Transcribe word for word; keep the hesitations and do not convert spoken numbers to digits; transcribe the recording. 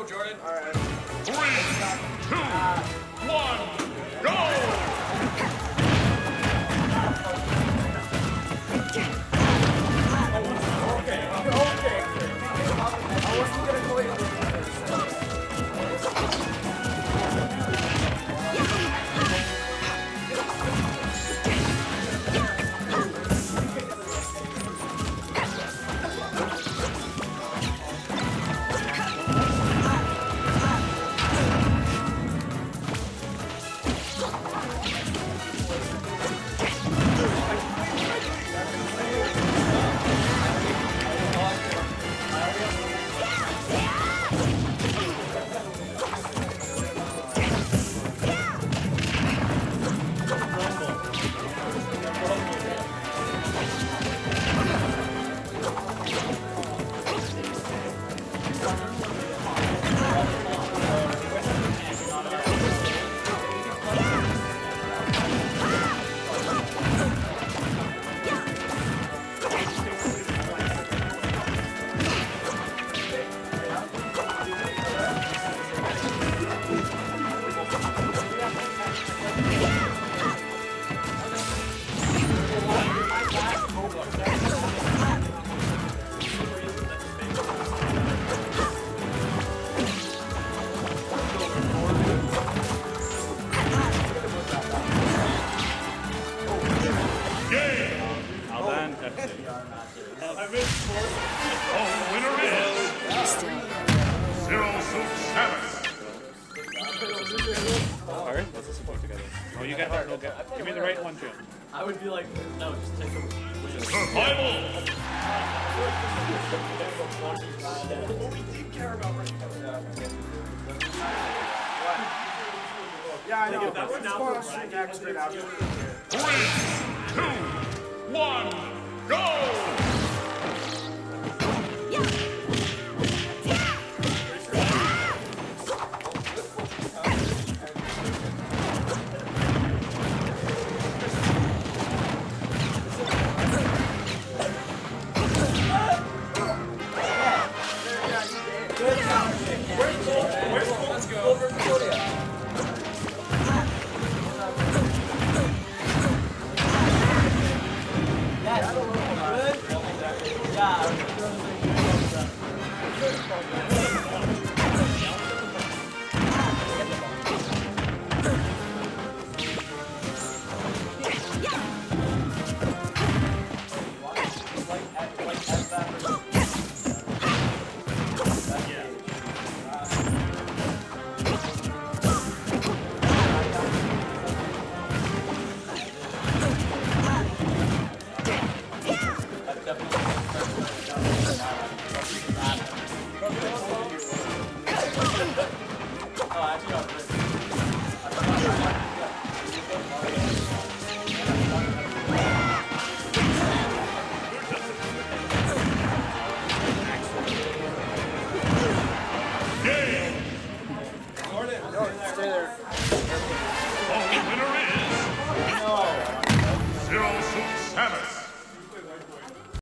go, Jordan. All right. Three, two, one, go! Okay, okay. I wasn't gonna go in. Oh, winner is Zero Suit Seven. Alright, let's listen to it together. Oh, you got that. Okay. Give me the right one, Jim. I would be like, no, just take the. Survival. Yeah, I know. That Let's was go now on for next straight out. Three, two, one, go!